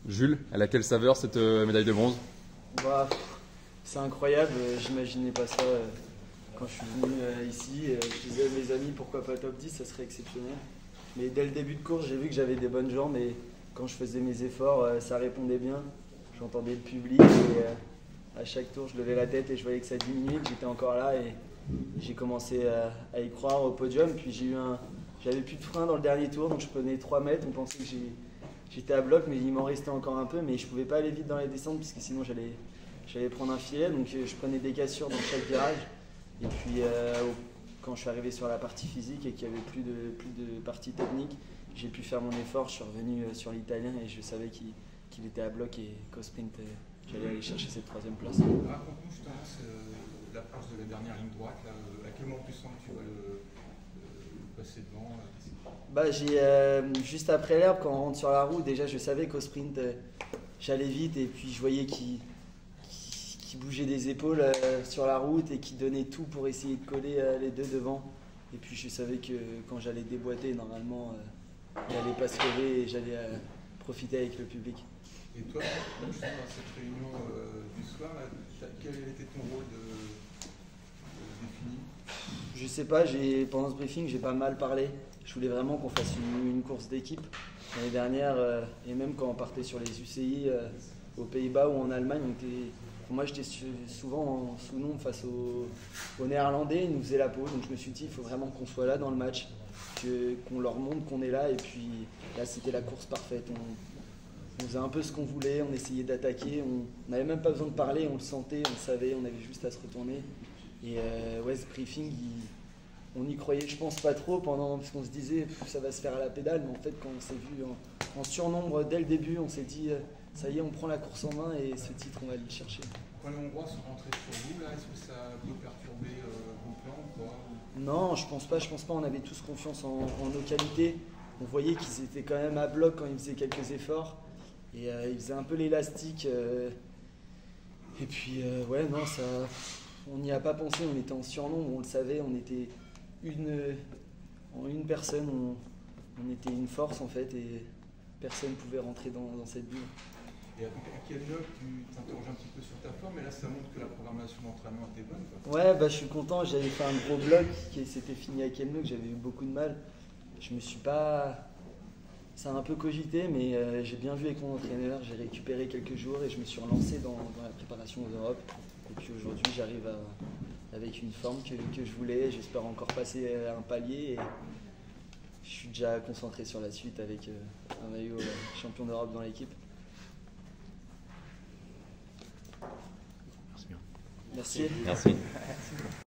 Jules, elle a quelle saveur cette médaille de bronze? Bah, c'est incroyable, j'imaginais pas ça quand je suis venu ici. Je disais à mes amis pourquoi pas top 10, ça serait exceptionnel. Mais dès le début de course, j'ai vu que j'avais des bonnes jambes et quand je faisais mes efforts, ça répondait bien. J'entendais le public et à chaque tour, je levais la tête et je voyais que ça diminuait, que j'étais encore là et j'ai commencé à y croire au podium. Puis j'avais plus de frein dans le dernier tour, donc je prenais 3 mètres. On pensait que j'étais à bloc, mais il m'en restait encore un peu. Mais je pouvais pas aller vite dans les descentes puisque sinon j'allais prendre un filet. Donc je prenais des cassures dans chaque virage. Et puis quand je suis arrivé sur la partie physique et qu'il n'y avait plus de partie technique, j'ai pu faire mon effort. Je suis revenu sur l'italien et je savais qu'il était à bloc et qu'au sprint, j'allais aller chercher cette 3e place. Raconte-nous justement l'approche de la dernière ligne droite. Là, à quel moment tu sens que tu vas le passer devant Juste après l'herbe, quand on rentre sur la roue, déjà je savais qu'au sprint, j'allais vite et puis je voyais qu'il bougeait des épaules sur la route et qui donnait tout pour essayer de coller les deux devant. Et puis je savais que quand j'allais déboîter, normalement, il allait pas se lever et j'allais profiter avec le public. Et toi, justement, dans cette réunion du soir, là, quel était ton rôle défini? Je sais pas, pendant ce briefing, j'ai pas mal parlé. Je voulais vraiment qu'on fasse une course d'équipe. L'année dernière, et même quand on partait sur les UCI aux Pays-Bas ou en Allemagne, moi j'étais souvent en sous-nombre face aux Néerlandais, ils nous faisaient la peau. Donc je me suis dit, il faut vraiment qu'on soit là dans le match, qu'on leur montre qu'on est là. Et puis là, c'était la course parfaite. On faisait un peu ce qu'on voulait, on essayait d'attaquer. On n'avait même pas besoin de parler, on le sentait, on le savait, on avait juste à se retourner. Et ce briefing, on y croyait, je pense, pas trop parce qu'on se disait ça va se faire à la pédale, mais en fait quand on s'est vu en surnombre dès le début, on s'est dit ça y est, on prend la course en main et ce titre on va aller le chercher. Quand les Hongrois sont rentrés sur vous, là, est-ce que ça peut perturber vos plans ou pas? Non, je pense pas, on avait tous confiance en nos qualités. On voyait qu'ils étaient quand même à bloc quand ils faisaient quelques efforts et ils faisaient un peu l'élastique. Et puis on n'y a pas pensé, on était en surnombre, on le savait, on était en une personne, on était une force en fait et personne ne pouvait rentrer dans cette bulle. Et à quel note tu t'interroges un petit peu sur ta forme, et là ça montre que la programmation d'entraînement était bonne, quoi. Ouais, je suis content, j'avais fait un gros bloc qui s'était fini à Kielno, que j'avais eu beaucoup de mal. Je me suis pas... Ça a un peu cogité, mais j'ai bien vu avec mon entraîneur, j'ai récupéré quelques jours et je me suis relancé dans la préparation aux Europes. Et puis aujourd'hui, j'arrive avec une forme que je voulais. J'espère encore passer un palier. Et je suis déjà concentré sur la suite avec un maillot champion d'Europe dans l'équipe. Merci bien. Merci. Merci.